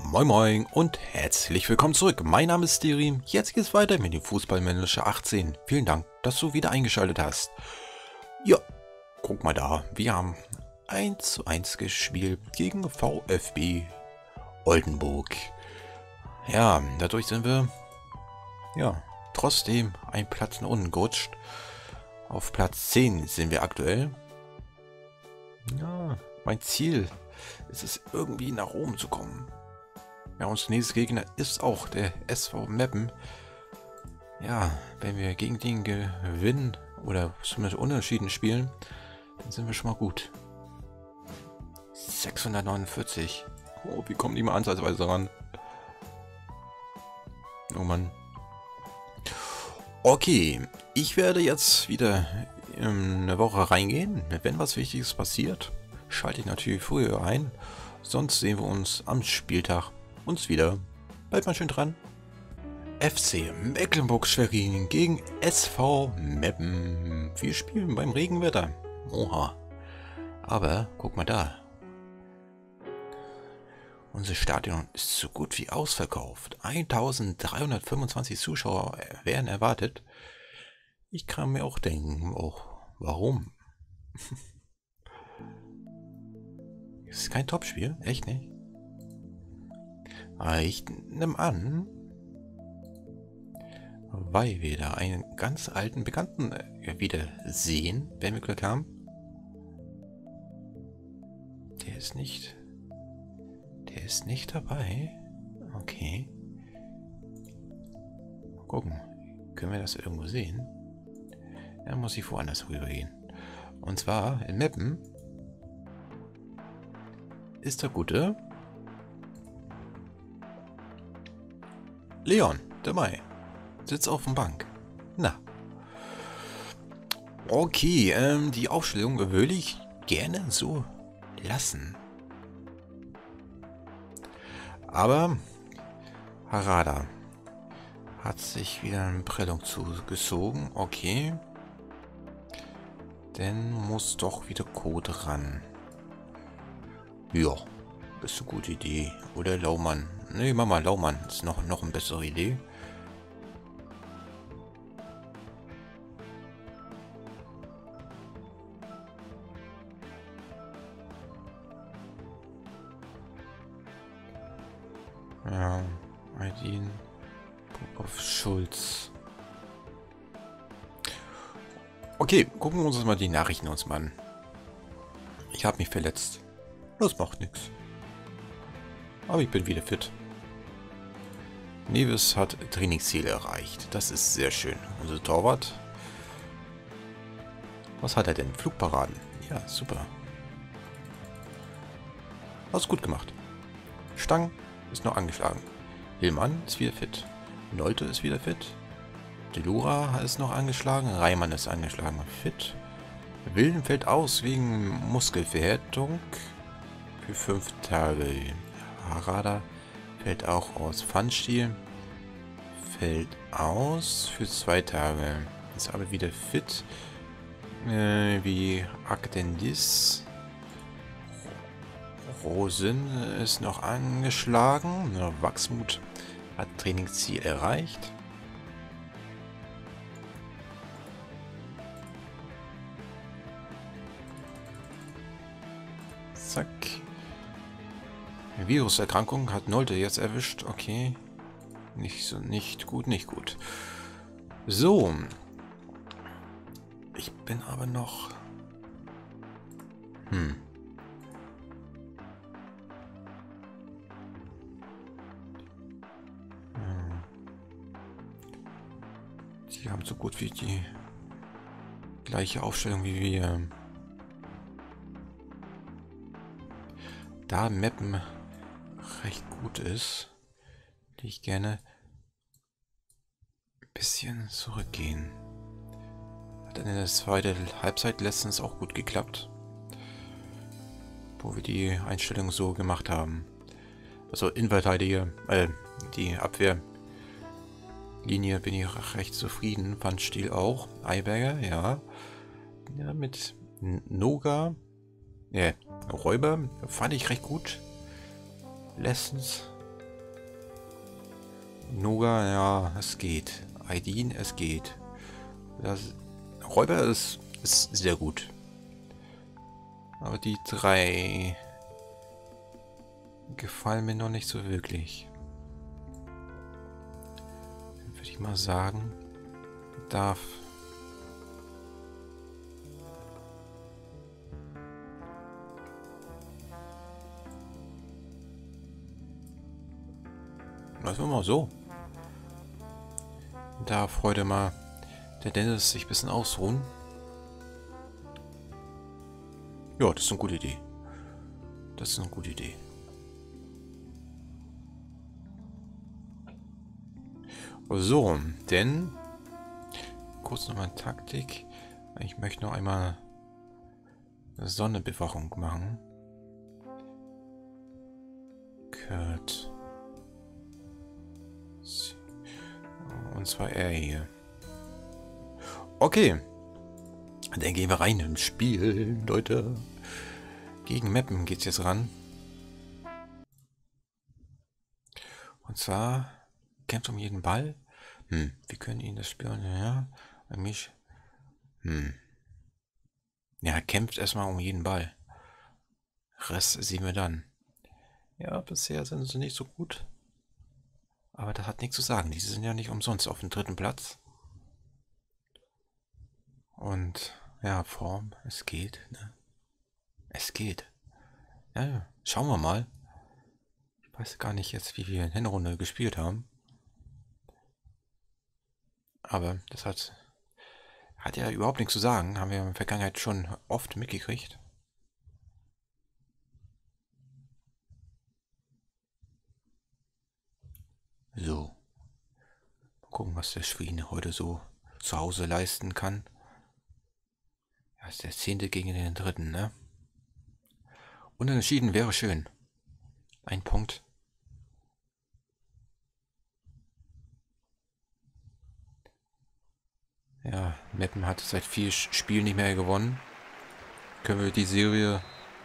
Moin Moin und herzlich willkommen zurück. Mein Name ist Steri. Jetzt geht es weiter mit dem Fußballmanager 18. Vielen Dank, dass du wieder eingeschaltet hast. Ja, guck mal da. Wir haben 1:1 gespielt gegen VfB Oldenburg. Ja, dadurch sind wir trotzdem einen Platz nach unten gerutscht. Auf Platz 10 sind wir aktuell. Ja, mein Ziel ist es, irgendwie nach oben zu kommen. Ja, unser nächster Gegner ist auch der SV Meppen. Ja, wenn wir gegen den gewinnen oder zumindest unentschieden spielen, dann sind wir schon mal gut. 649. Oh, wie kommen die mal ansatzweise ran? Oh Mann. Okay, ich werde jetzt wieder in eine Woche reingehen. Wenn was Wichtiges passiert, schalte ich natürlich früher ein. Sonst sehen wir uns am Spieltag wieder. Bleibt mal schön dran. FC Mecklenburg-Schwerin gegen SV Meppen. Wir spielen beim Regenwetter. Oha. Aber guck mal da. Unser Stadion ist so gut wie ausverkauft. 1325 Zuschauer werden erwartet. Ich kann mir auch denken, warum? Es ist kein Topspiel, echt nicht? Ich nehme an, weil wir da einen ganz alten Bekannten wieder sehen, wenn wir Glück haben. Der ist nicht dabei. Okay. Mal gucken. Können wir das irgendwo sehen? Dann muss ich woanders rübergehen. Und zwar in Meppen ist der gute Leon dabei. Sitzt auf der Bank. Na. Okay, die Aufstellung würde ich gerne so lassen. Aber Harada hat sich wieder eine Prellung zugezogen. Okay. Dann muss doch wieder Code ran. Ja, das ist eine gute Idee. Oder Laumann. Ne, mach mal Laumann. Ist noch eine bessere Idee. Ja, Aydin, Popov, Schulz. Okay, gucken wir uns mal die Nachrichten mal an. Ich habe mich verletzt. Das macht nichts. Aber ich bin wieder fit. Neves hat Trainingsziel erreicht. Das ist sehr schön. Unser Torwart. Was hat er denn? Flugparaden. Ja, super. Hast gut gemacht. Stang ist noch angeschlagen. Hillmann ist wieder fit. Nolte ist wieder fit. Delura ist noch angeschlagen. Reimann ist angeschlagen. Fit. Wilden fällt aus wegen Muskelverhärtung. Für 5 Tage. Harada fällt auch aus. Pfannstiel fällt aus für 2 Tage. Ist aber wieder fit. Wie Akdendis. Rosen ist noch angeschlagen. Wachsmut hat Trainingsziel erreicht. Zack. Viruserkrankung hat Nolte jetzt erwischt. Okay. Nicht gut. So. Ich bin aber noch... Die haben so gut wie die gleiche Aufstellung wie wir. Da Meppen recht gut ist, würde ich gerne ein bisschen zurückgehen. Hat in der zweiten Halbzeit letztens auch gut geklappt, wo wir die Einstellung so gemacht haben. Also Innenverteidiger, die Abwehrlinie bin ich recht zufrieden. Pfannstiel auch. Eiberger, ja. Ja, mit Noga. Räuber fand ich recht gut. Letztens. Noga, ja, es geht. Aydin, es geht. Das, Räuber ist sehr gut. Aber die drei gefallen mir noch nicht so wirklich. Dann würde ich mal sagen, darf... Lassen wir mal so. Darf heute mal der Dennis sich ein bisschen ausruhen. Ja, das ist eine gute Idee. Das ist eine gute Idee. So, denn kurz nochmal Taktik. Ich möchte noch einmal Sonnenbewachung machen. Kurt. Und zwar er hier. Okay. Dann gehen wir rein ins Spiel, Leute. Gegen Mappen geht's jetzt ran. Und zwar kämpft um jeden Ball. Wir können ihn das Spiel... Ja, mich... Ja, kämpft erstmal um jeden Ball. Rest sehen wir dann. Ja, bisher sind sie nicht so gut. Aber das hat nichts zu sagen. Diese sind ja nicht umsonst auf dem 3. Platz. Und ja, Form, es geht. Ne? Es geht. Ja, schauen wir mal. Ich weiß gar nicht jetzt, wie wir in Hinrunde gespielt haben. Aber das hat ja überhaupt nichts zu sagen. Haben wir in der Vergangenheit schon oft mitgekriegt. So. Mal gucken, was der Schweine heute so zu Hause leisten kann. Ja, ist der 10. gegen den 3., ne? Unentschieden wäre schön. Ein Punkt. Ja, Meppen hat seit 4 Spielen nicht mehr gewonnen. Können wir die Serie...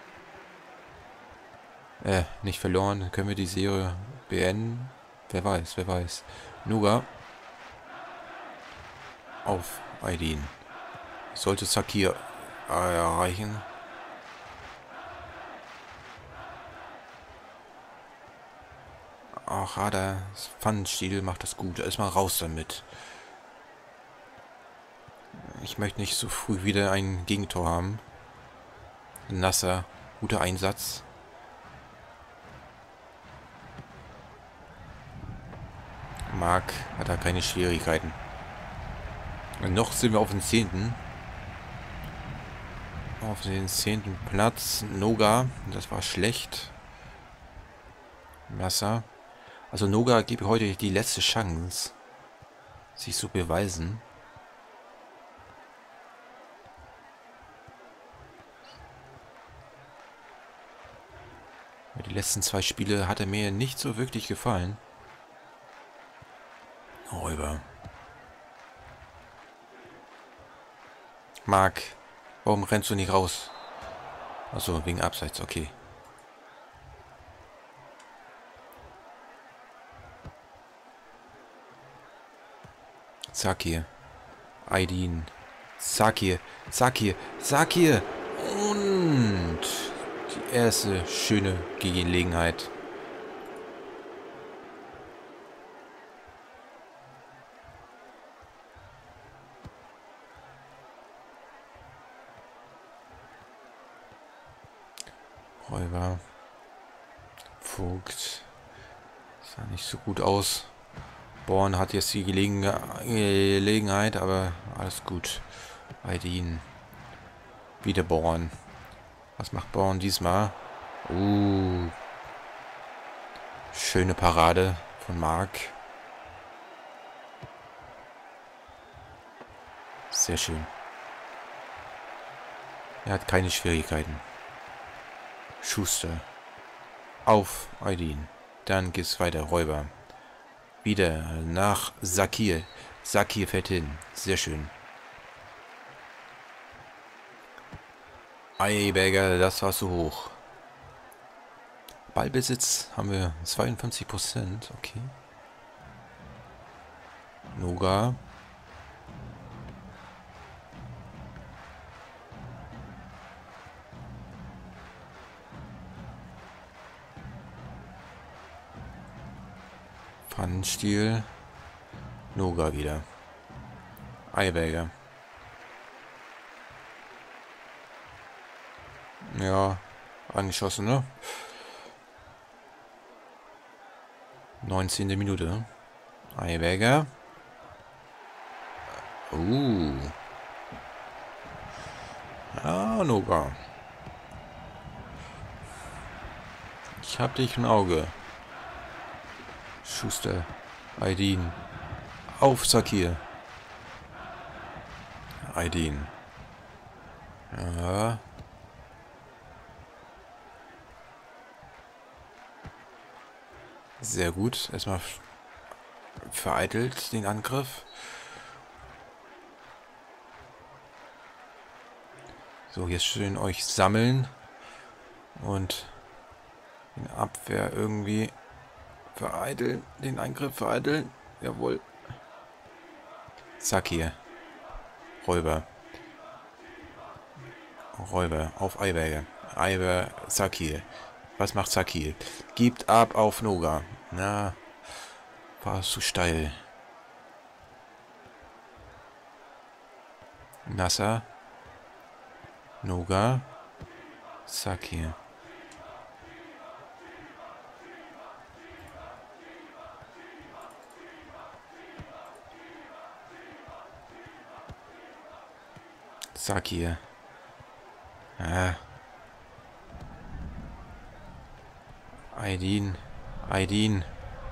nicht verloren. Können wir die Serie beenden? Wer weiß, wer weiß. Nuga. Auf Aydin. Sollte Sakir erreichen. Ach, der Pfannenstiel macht das gut. Erstmal raus damit. Ich möchte nicht so früh wieder ein Gegentor haben. Nasser, guter Einsatz. Marc hat da keine Schwierigkeiten. Und noch sind wir auf den 10. Auf den 10. Platz. Noga, das war schlecht. Nasser. Also Noga gibt heute die letzte Chance, sich zu beweisen. Die letzten 2 Spiele hat er mir nicht so wirklich gefallen. Räuber. Marc, warum rennst du nicht raus? Achso, wegen Abseits, okay. Sakir. Aydin. Sakir. Sakir. Sakir. Und die erste schöne Gelegenheit. Räuber. Vogt. Sah nicht so gut aus. Born hat jetzt die Gelegenheit, aber alles gut. Aydin. Wieder Born. Was macht Born diesmal? Schöne Parade von Marc. Sehr schön. Er hat keine Schwierigkeiten. Schuster. Auf Aydin. Dann geht's weiter. Räuber. Wieder nach Sakir. Sakir fällt hin. Sehr schön. Eiberger, das war zu hoch. Ballbesitz haben wir 52%. Okay. Noga. Pfannenstiel. Noga wieder. Eiberger. Ja, angeschossen, ne? 19. Minute. Eiberger. Ah, Noga. Ich hab dich im Auge. Schuster. Aydin. Auf Sakir. Aydin. Ja. Sehr gut. Erstmal vereitelt den Angriff. So, jetzt schön euch sammeln. Und in Abwehr irgendwie vereiteln. Den Angriff vereiteln. Jawohl. Sakir. Räuber. Räuber auf Eiberger. Eiber Sakir. Was macht Sakir? Gibt ab auf Noga. Na, war zu steil. Nasser. Noga. Sakir. Sakir. Ah. Aydin. Aydin.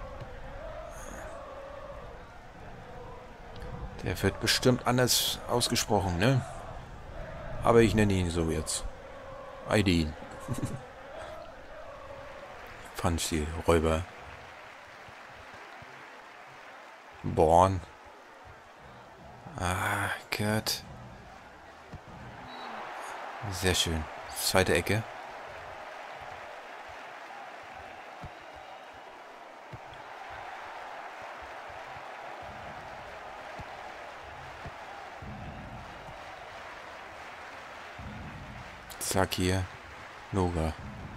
Der wird bestimmt anders ausgesprochen, ne? Aber ich nenne ihn so jetzt. Aydin. Pfannenstiel. Räuber. Born. Ah, Kurt. Sehr schön. Zweite Ecke. Sakir. Noga.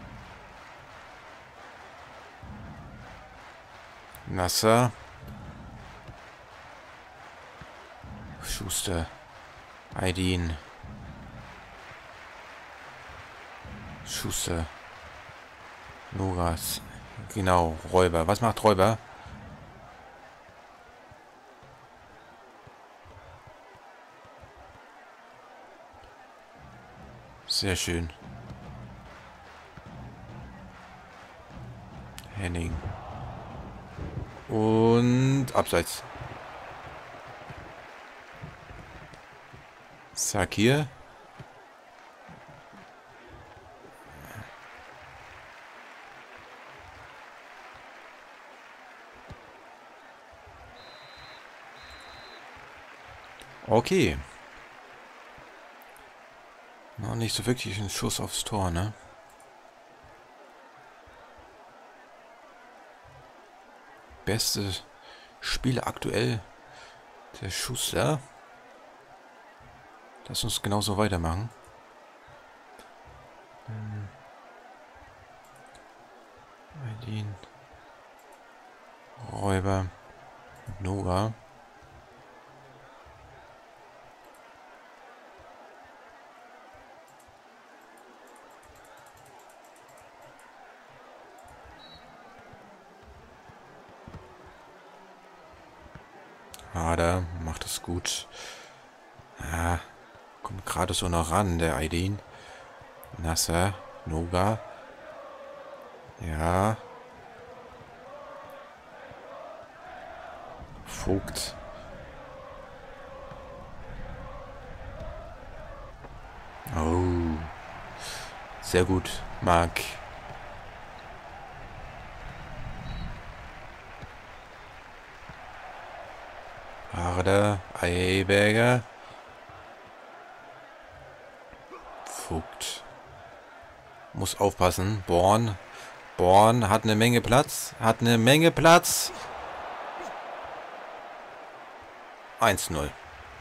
Nasser. Schuster. Aydin. Schuster. Nogas. Genau, Räuber. Was macht Räuber? Sehr schön. Henning. Und abseits. Sakir. Okay. Noch nicht so wirklich ein Schuss aufs Tor, ne? Beste Spieler aktuell. Der Schuster. Lass uns genauso weitermachen. Aydin. Räuber. Noga. Hader macht es gut. Ah, kommt gerade so noch ran, der Aydin. Nasser, Noga. Ja. Vogt. Oh. Sehr gut, Marc. Harder, Eiberger. Vogt. Muss aufpassen. Born. Born hat eine Menge Platz. Hat eine Menge Platz. 1:0.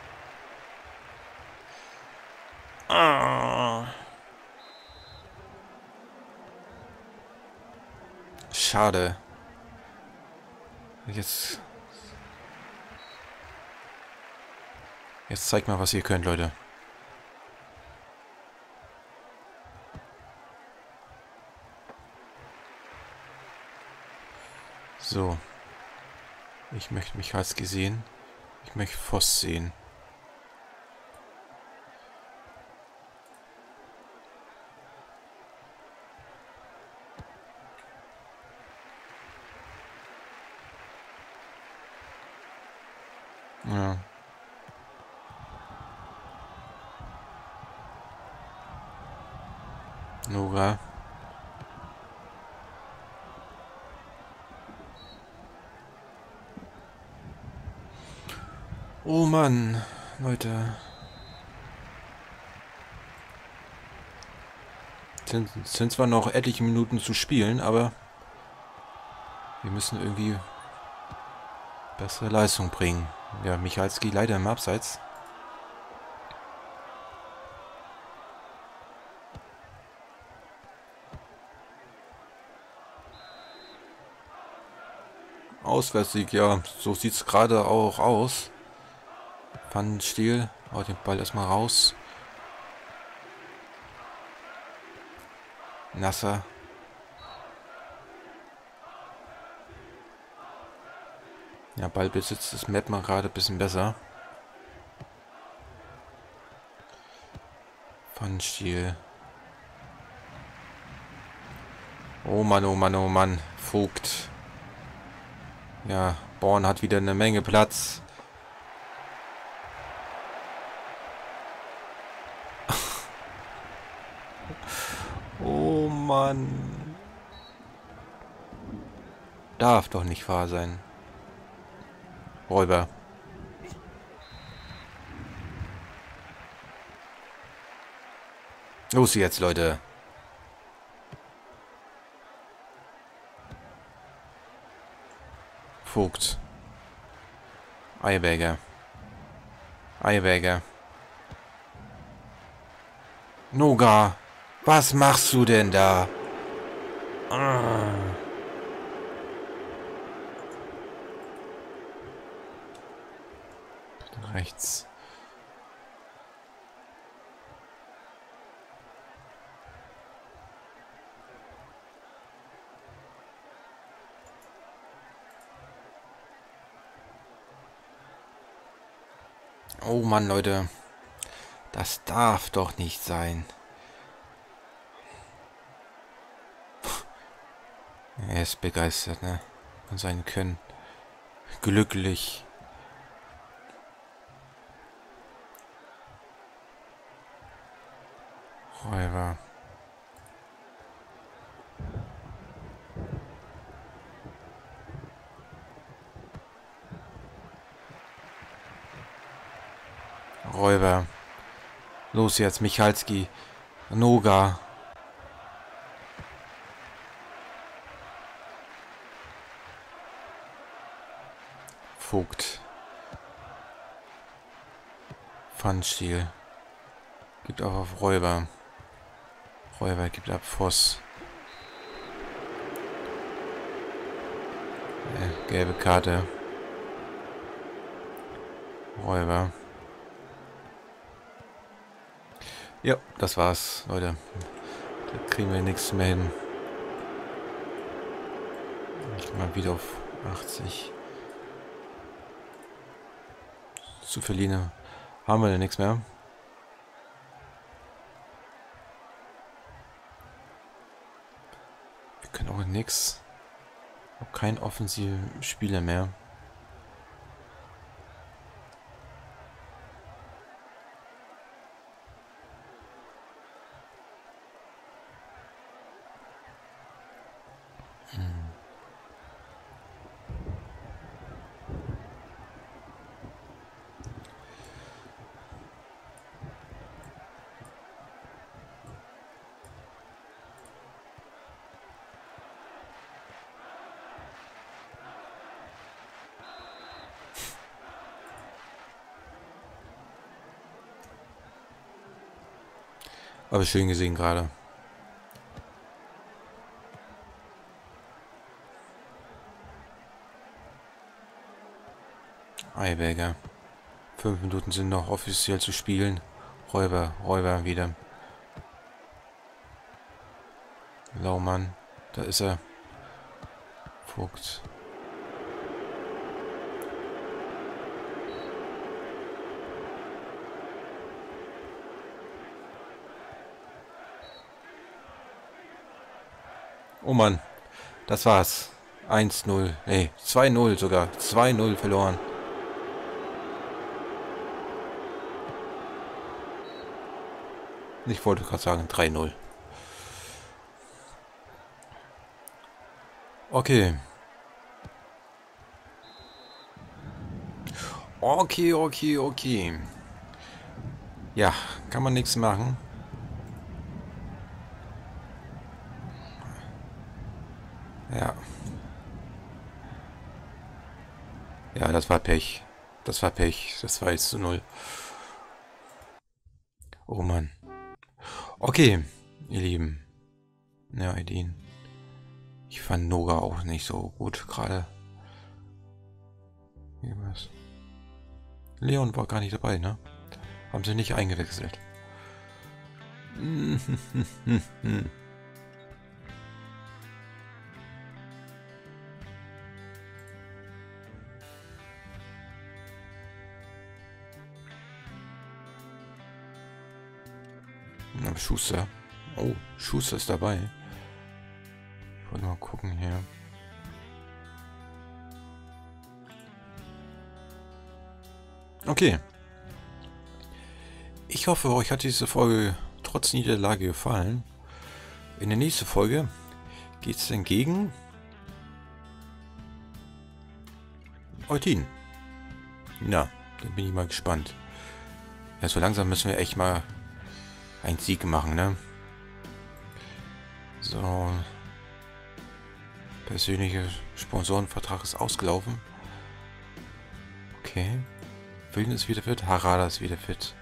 Ah. Schade. Jetzt zeigt mal, was ihr könnt, Leute. So. Ich möchte Michalski sehen. Ich möchte Voss sehen. Ja. Nora. Oh Mann, Leute. Sind zwar noch etliche Minuten zu spielen, aber wir müssen irgendwie bessere Leistung bringen. Ja, Michalski leider im Abseits. Auswärtssieg, ja, so sieht es gerade auch aus. Pfannenstiel, haut den Ball erstmal raus. Nasser. Ja, Ballbesitz ist Mettmann gerade ein bisschen besser. Pfannenstiel. Oh Mann, oh Mann, oh Mann. Vogt. Ja, Born hat wieder eine Menge Platz. Oh Mann. Darf doch nicht wahr sein. Räuber. Los jetzt, Leute. Vogt. Eiberger. Eiberger. Noga. Was machst du denn da? Ah. Rechts. Oh Mann, Leute. Das darf doch nicht sein. Er ist begeistert, ne? Von seinem Können. Glücklich. Räuber. Räuber. Los jetzt, Michalski. Noga. Vogt. Pfannenstiel. Gibt auch auf Räuber. Räuber gibt ab Voss. Gelbe Karte. Räuber. Ja, das war's, Leute. Da kriegen wir nichts mehr hin. Ich mal wieder auf 80. Zu verlieren haben wir ja nichts mehr. Wir können auch nichts. Auch kein offensiven Spieler mehr. Aber schön gesehen gerade. Eiberger. 5 Minuten sind noch offiziell zu spielen. Räuber wieder. Laumann. Da ist er. Vogt. Oh Mann. Das war's. 1-0. Nee, 2-0 sogar. 2-0 verloren. Ich wollte gerade sagen 3-0. Okay. Okay. Ja, kann man nichts machen. Ja. Ja, das war Pech. Das war 1-0. Oh Mann. Okay, ihr Lieben. Ja, Ideen. Ich fand Noga auch nicht so gut gerade. Leon war gar nicht dabei, ne? Haben sie nicht eingewechselt. Schuster. Oh, Schuster ist dabei. Ich wollte mal gucken hier. Okay. Ich hoffe, euch hat diese Folge trotz Niederlage gefallen. In der nächsten Folge geht es dann gegen Eutin. Na, dann bin ich mal gespannt. Ja, so langsam müssen wir echt mal einen Sieg machen, ne? So. Persönlicher Sponsorenvertrag ist ausgelaufen. Okay. Wilden ist wieder fit. Harada ist wieder fit.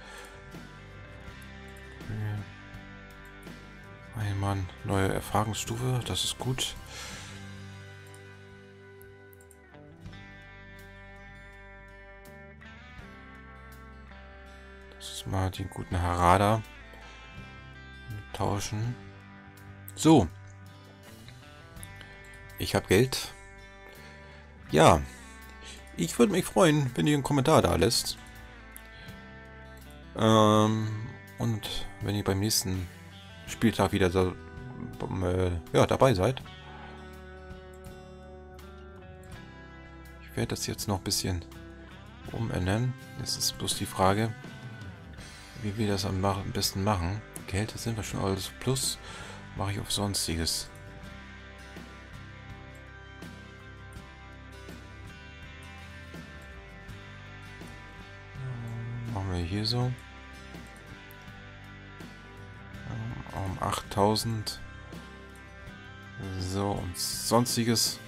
Ein Mann. Neue Erfahrungsstufe. Das ist gut. Das ist mal den guten Harada. Tauschen. So. Ich habe Geld. Ja. Ich würde mich freuen, wenn ihr einen Kommentar da lässt. Und wenn ihr beim nächsten Spieltag wieder so, ja, dabei seid. Ich werde das jetzt noch ein bisschen umändern. Jetzt ist bloß die Frage, wie wir das am besten machen. Gehälter sind wir schon alles plus. Mache ich auf Sonstiges. Machen wir hier so. Um 8000. So, und Sonstiges.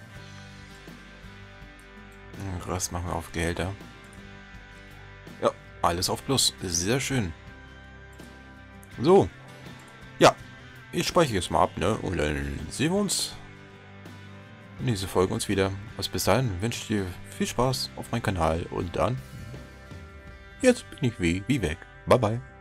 Den Rest machen wir auf Gehälter. Ja, alles auf Plus. Sehr schön. So. Ja. Ich speichere jetzt mal ab, ne? Und dann sehen wir uns in dieser Folge uns wieder. Also bis dahin wünsche ich dir viel Spaß auf meinem Kanal. Und dann... Jetzt bin ich wie weg. Bye, bye.